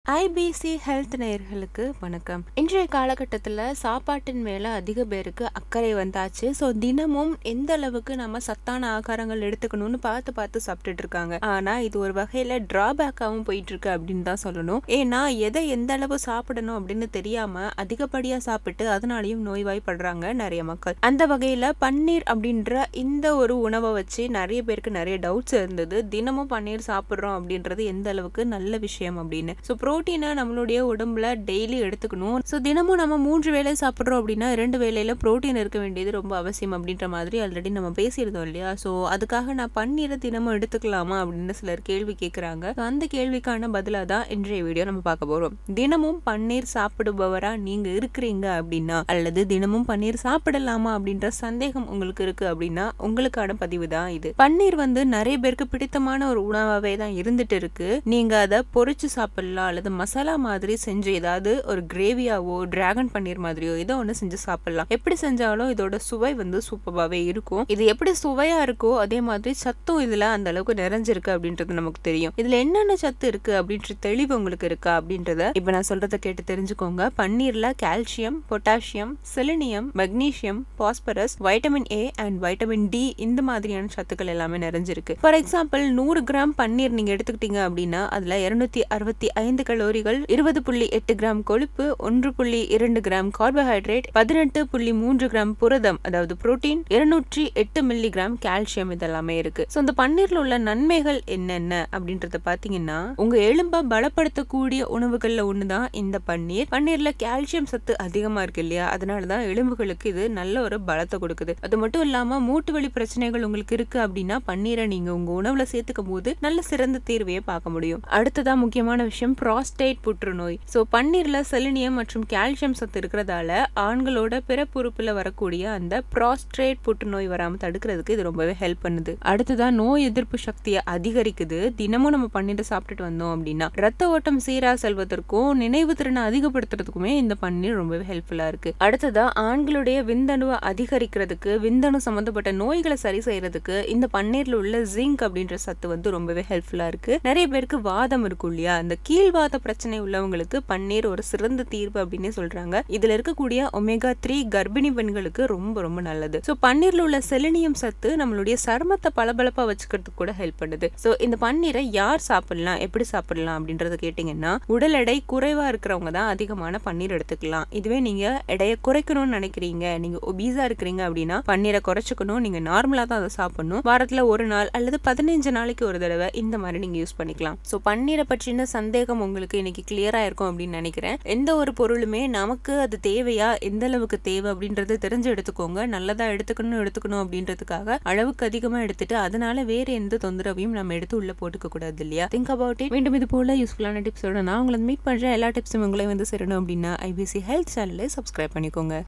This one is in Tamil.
IBC Health நேயர்களுக்கு வணக்கம். இன்றைய காலகட்டத்தில் சாப்பாட்டின் மேலே அதிக பேருக்கு அக்கறை வந்தாச்சு. ஸோ தினமும் எந்த அளவுக்கு நம்ம சத்தான ஆகாரங்கள் எடுத்துக்கணும்னு பார்த்து சாப்பிட்டுட்டு இருக்காங்க. ஆனால் இது ஒரு வகையில் ட்ராபேக்காகவும் போயிட்டு இருக்கு அப்படின்னு தான் சொல்லணும். ஏன்னா எதை எந்த அளவு சாப்பிடணும் அப்படின்னு தெரியாம அதிகப்படியாக சாப்பிட்டு அதனாலையும் நோய்வாய்ப்படுறாங்க நிறைய மக்கள். அந்த வகையில் பன்னீர் அப்படின்ற இந்த ஒரு உணவை வச்சு நிறைய பேருக்கு நிறைய டவுட்ஸ் இருந்தது. தினமும் பன்னீர் சாப்பிட்றோம் அப்படின்றது எந்த அளவுக்கு நல்ல விஷயம் அப்படின்னு. ஸோ புரோட்டீனை நம்மளுடைய உடம்புல டெய்லி எடுத்துக்கணும். ஸோ தினமும் நம்ம 3 வேளை சாப்பிட்றோம் அப்படின்னா 2 வேளையில புரோட்டீன் இருக்க வேண்டியது ரொம்ப அவசியம் அப்படின்ற மாதிரி ஆல்ரெடி நம்ம பேசியிருந்தோம் இல்லையா. ஸோ அதுக்காக நான் பன்னீரை தினமும் எடுத்துக்கலாமா அப்படின்னு சிலர் கேள்வி கேட்குறாங்க. அந்த கேள்விக்கான பதிலாக தான் இன்றைய வீடியோ நம்ம பார்க்க போகிறோம். தினமும் பன்னீர் சாப்பிடுபவரா நீங்கள் இருக்கிறீங்க அப்படின்னா, அல்லது தினமும் பன்னீர் சாப்பிடலாமா அப்படின்ற சந்தேகம் உங்களுக்கு இருக்கு அப்படின்னா உங்களுக்கான பதிவு தான் இது. பன்னீர் நிறைய பேருக்கு பிடித்தமான ஒரு உணவாகவே தான் இருந்துட்டு இருக்கு. நீங்க அதை பொரிச்சு சாப்பிடலாம், அல்லது மசாலா மாதிரி செஞ்சு ஏதாவது ஒரு கிரேவியாவோ டிராகன் பன்னீர் மாதிரியோ ஏதோ ஒன்று செஞ்சு சாப்பிடலாம். எப்படி செஞ்சாலும் இதோட சுவை சூப்பராகவே இருக்கும். இது எப்படி சுவையா இருக்கோ அதே மாதிரி சத்தும் இதுல அந்த அளவுக்கு நிறைஞ்சிருக்கு அப்படின்றது நமக்கு தெரியும். இதுல என்னென்ன சத்து இருக்கு அப்படின்ற தெளிவு உங்களுக்கு இருக்கா அப்படின்றத இப்ப நான் சொல்றதை கேட்டு தெரிஞ்சுக்கோங்க. பன்னீர்ல calcium, potassium, selenium, magnesium, phosphorus, vitamin A and vitamin D இந்த மாதிரியான சத்துக்கள் எல்லாமே நிறைஞ்சிருக்கு. ஃபார் எக்ஸாம்பிள் 100 கிராம் பன்னீர் நீங்க எடுத்துக்கிட்டீங்க அப்படின்னா அதுல 265 கலோரிகள், 20.8 கிராம் கொழுப்பு, 1.2 கிராம் கார்போஹைட்ரேட், 18.3 கிராம் புரதம் அதாவது புரோட்டீன், 208 மில்லிகிராம் கால்சியம் இதெல்லாமே இருக்கு. ஸோ இந்த பன்னீர்ல உள்ள நன்மைகள் என்னென்ன அப்படின்றத பாத்தீங்கன்னா, உங்க எலும்பை பலப்படுத்தக்கூடிய உணவுகள்ல ஒண்ணுதான் இந்த பன்னீர். பன்னீர்ல கால்சியம் சத்து அதிகமா இருக்கு இல்லையா, அதனாலதான் எலும்புகளுக்கு இது நல்ல ஒரு பலத்தை கொடுக்குது. அது மட்டும் இல்லாம மூட்டு வலி பிரச்சனைகள் உங்களுக்கு இருக்கு அப்படின்னா பன்னீரை நீங்க உங்க உணவுல சேர்த்துக்கும் போது நல்ல சிறந்த தீர்வையை பார்க்க முடியும். அடுத்ததான் முக்கியமான விஷயம் புரோஸ்டேட் புற்றுநோய். ஸோ பன்னீர்ல செலினியம் மற்றும் கால்சியம் சத்து இருக்கிறதால ஆண்களோட பிறப்புறுப்புல வரக்கூடிய அந்த புரோஸ்டேட் புற்றுநோய் வராம தடுக்கிறதுக்கு இது ரொம்பவே ஹெல்ப் பண்ணுது. அடுத்ததான் நோய் எதிர்ப்பு சக்தியை அதிகரிக்குது. தினமும் நம்ம பன்னீரை சாப்பிட்டுட்டு வந்தோம் அப்படின்னா ரத்த ஓட்டம் சீரா செல்வதற்கும் நினைவு திறனை அதிகப்படுத்துறதுக்குமே இந்த பன்னீர் ரொம்பவே ஹெல்ப்ஃபுல்லா இருக்கு. அடுத்ததா ஆண்களுடைய விந்தணுவை அதிகரிக்கிறதுக்கு, விந்தணு சம்பந்தப்பட்ட நோய்களை சரி செய்யறதுக்கு இந்த பன்னீர்ல உள்ள ஜிங்க் அப்படின்ற சத்து ரொம்பவே ஹெல்ப்ஃபுல்லா இருக்கு. நிறைய பேருக்கு வாதம் இருக்கும் இல்லையா, அந்த கீழ்வாத பிரச்சனை உள்ளவங்களுக்கு பன்னீர் ஒரு சிறந்த தீர்வு அப்படின்னு சொல்றாங்க. இதுல இருக்கக்கூடிய ஒமேகா 3 கர்ப்பிணி பெண்களுக்கு ரொம்ப ரொம்ப நல்லது. ஸோ பன்னீர்ல உள்ள செலினியம் சத்து நம்மளுடைய சருமத்தை பளபளப்பா வச்சுக்கிறதுக்கு கூட ஹெல்ப் பண்ணுது. ஸோ இந்த பன்னீரை யார் சாப்பிடலாம், எப்படி சாப்பிடலாம் அப்படின்றத கேட்டீங்கன்னா, உடல் எடை குறைவா இருக்கிறவங்க தான் அதிகமான பன்னீர் எடுத்துக்கலாம். இதுவே நீங்க எடையை குறைக்கணும்னு நினைக்கிறீங்க, நீங்க ஒபீஸா இருக்கிறீங்க அப்படின்னா பன்னீரை குறைச்சிக்கணும். நீங்க நார்மலா தான் அதை சாப்பிடணும். வாரத்துல ஒரு நாள் அல்லது 15 நாளைக்கு ஒரு தடவை இந்த மாதிரி நீங்க யூஸ் பண்ணிக்கலாம். ஸோ பன்னீரை பற்றின சந்தேகம் உங்களுக்கு இன்னைக்கு கிளியரா இருக்கும் அப்படின்னு நினைக்கிறேன். எந்த ஒரு பொருளுமே நமக்கு அது தேவையா, எந்த அளவுக்கு தேவை அப்படின்றத தெரிஞ்சு எடுத்துக்கோங்க. நல்லதா எடுத்துக்கணும் அப்படின்றதுக்காக அளவுக்கு அதிகமா எடுத்துட்டு அதனால வேற எந்த தொந்தரவையும் நம்ம எடுத்து உள்ள போட்டுக்க கூடாது இல்லையா. Think about it. மீண்டும் இது போல யூஸ்ஃபுல்லான டிப்ஸோட நான் உங்களை மீட் பண்றேன். எல்லா டிப்ஸும் உங்களை சேரணும் அப்படின்னா IBC Health Channel சப்ஸ்கிரைப் பண்ணிக்கோங்க.